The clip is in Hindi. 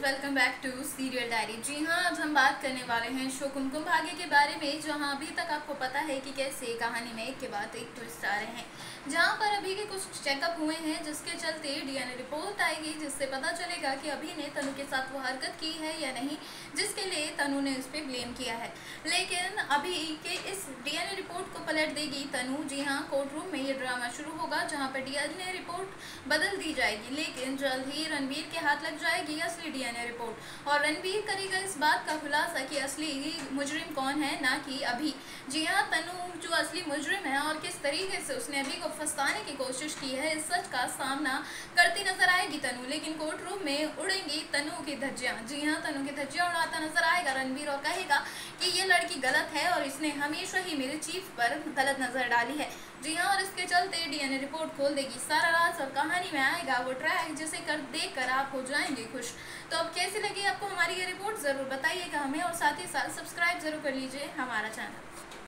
Welcome back to serial diary. जी हाँ, आज हम बात करने वाले हैं शो कुमकुम भाग्य के बारे में, जहाँ अभी तक आपको पता है कि कैसे कहानी में एक के बाद एक ट्विस्ट आ रहे हैं। जहाँ पर अभी के कुछ चेकअप हुए हैं, जिसके चलते डीएनए रिपोर्ट आएगी, जिससे पता चलेगा कि अभी ने तनु के साथ वो हरकत की है या नहीं, जिसके लिए तनु ने उस पर ब्लेम किया है। लेकिन अभी के इस डीएनए रिपोर्ट को पलट देगी तनु। जी हाँ, कोर्ट रूम में ये ड्रामा शुरू होगा, जहाँ पर डीएनए रिपोर्ट बदल दी जाएगी, लेकिन जल्द ही रणवीर के हाथ लग जाएगी असली डीएनए रिपोर्ट और रणवीर करेगा इस बात का खुलासा कि असली मुजरिम कौन है, ना कि अभी। जी हाँ, तनु जो असली मुजरिम है और किस तरीके से उसने अभी को फंसाने की कोशिश की है, इस सच का सामना करती नजर आएगी तनु। लेकिन कोर्ट रूम में उड़ेंगी तनु की धज्जियां। जी हाँ, तनु की धज्जियां उड़ाता नजर आएगा रणवीर और कहेगा कि ये लड़की गलत है और इसने हमेशा ही मेरे चीफ पर गलत नजर डाली है। जी हाँ, और इसके चलते डीएनए रिपोर्ट खोल देगी सारा राज और कहानी में आएगा वो ट्रैक, जिसे देखकर आप हो जाएंगे खुश। तो अब कैसी लगी आपको हमारी ये रिपोर्ट, जरूर बताइएगा हमें और साथ ही साथ सब्सक्राइब जरूर कर लीजिए हमारा चैनल।